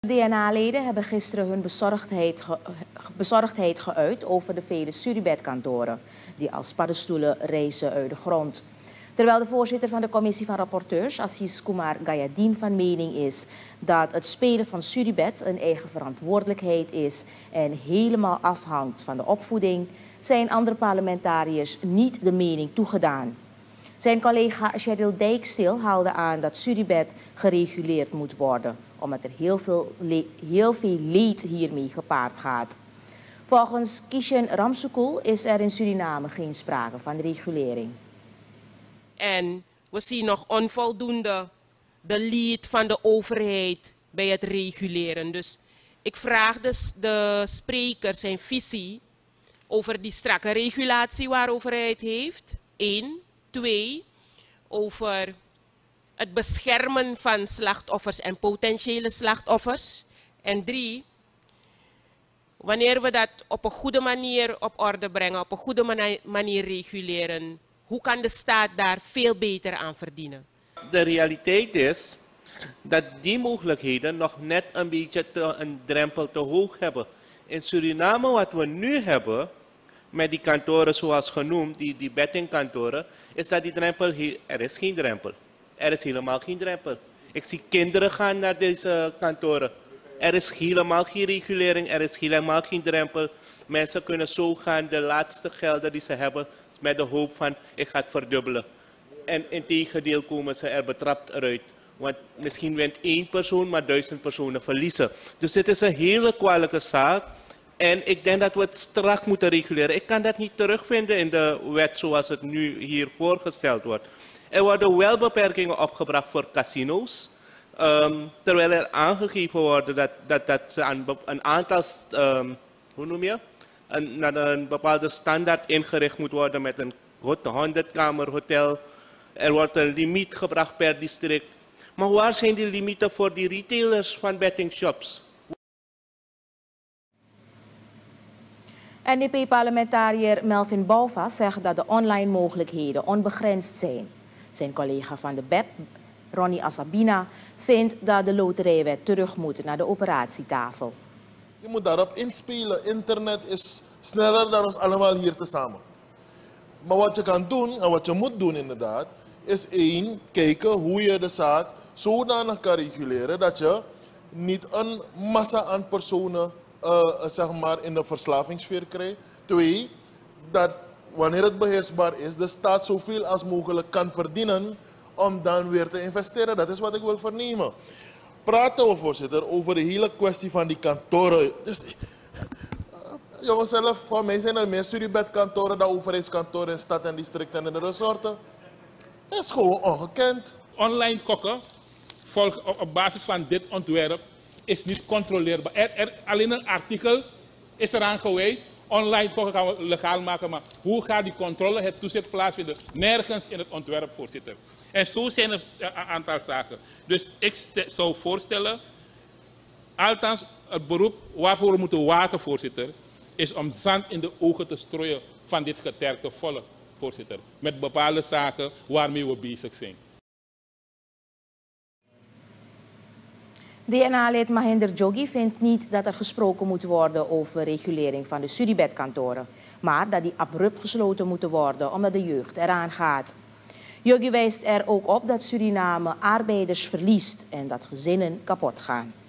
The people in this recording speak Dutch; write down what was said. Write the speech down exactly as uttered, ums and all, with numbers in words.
D N A-leden hebben gisteren hun bezorgdheid, ge bezorgdheid geuit over de vele Suribet-kantoren die als paddenstoelen rijzen uit de grond. Terwijl de voorzitter van de commissie van rapporteurs, Assis Kumar Gayadin, van mening is dat het spelen van Suribet een eigen verantwoordelijkheid is en helemaal afhangt van de opvoeding, zijn andere parlementariërs niet de mening toegedaan. Zijn collega Cheryl Dijkstil haalde aan dat Suribet gereguleerd moet worden, omdat er heel veel, heel veel leed hiermee gepaard gaat. Volgens Kishen Ramsukul is er in Suriname geen sprake van regulering. En we zien nog onvoldoende de lead van de overheid bij het reguleren. Dus ik vraag dus de spreker zijn visie over die strakke regulatie waarover hij het heeft. Eén. Twee, over het beschermen van slachtoffers en potentiële slachtoffers. En drie, wanneer we dat op een goede manier op orde brengen, op een goede manier reguleren, hoe kan de staat daar veel beter aan verdienen? De realiteit is dat die mogelijkheden nog net een beetje te, een drempel te hoog hebben. In Suriname wat we nu hebben, met die kantoren zoals genoemd, die, die bettingkantoren, is dat die drempel, er is geen drempel. Er is helemaal geen drempel. Ik zie kinderen gaan naar deze kantoren. Er is helemaal geen regulering, er is helemaal geen drempel. Mensen kunnen zo gaan, de laatste gelden die ze hebben, met de hoop van ik ga het verdubbelen. En in tegendeel komen ze er betrapt eruit. Want misschien wint één persoon, maar duizend personen verliezen. Dus dit is een hele kwalijke zaak. En ik denk dat we het strak moeten reguleren. Ik kan dat niet terugvinden in de wet zoals het nu hier voorgesteld wordt. Er worden wel beperkingen opgebracht voor casino's. Um, terwijl er aangegeven wordt dat, dat, dat ze aan een aantal, um, hoe noem je? Een, naar een bepaalde standaard ingericht moet worden met een honderd-kamer hotel. Er wordt een limiet gebracht per district. Maar waar zijn die limieten voor die retailers van bettingshops? N D P-parlementariër Melvin Bouva zegt dat de online mogelijkheden onbegrensd zijn. Zijn collega van de B E P, Ronnie Asabina, vindt dat de loterijwet terug moet naar de operatietafel. Je moet daarop inspelen. Internet is sneller dan ons allemaal hier tezamen. Maar wat je kan doen, en wat je moet doen inderdaad, is één, kijken hoe je de zaak zodanig kan reguleren dat je niet een massa aan personen Uh, zeg maar in de verslavingssfeer krijgt. Twee, dat wanneer het beheersbaar is, de staat zoveel als mogelijk kan verdienen om dan weer te investeren. Dat is wat ik wil vernemen. Praten we, voorzitter, over de hele kwestie van die kantoren. Dus, uh, jongens, zelf, voor mij zijn er meer Suribet-kantoren dan overheidskantoren in stad en districten en de resorten. Dat is gewoon ongekend. Online gokken, volg, op, op basis van dit ontwerp, is niet controleerbaar. Er, er, alleen een artikel is eraan gewijd. Online gokken gaan we legaal maken, maar hoe gaat die controle, het toezicht plaatsvinden? Nergens in het ontwerp, voorzitter. En zo zijn er een aantal zaken. Dus ik zou voorstellen, althans het beroep waarvoor we moeten waken, voorzitter, is om zand in de ogen te strooien van dit getergde volk, voorzitter. Met bepaalde zaken waarmee we bezig zijn. D N A-lid Mahinder Jogi vindt niet dat er gesproken moet worden over regulering van de Suribet-kantoren, maar dat die abrupt gesloten moeten worden omdat de jeugd eraan gaat. Jogi wijst er ook op dat Suriname arbeiders verliest en dat gezinnen kapot gaan.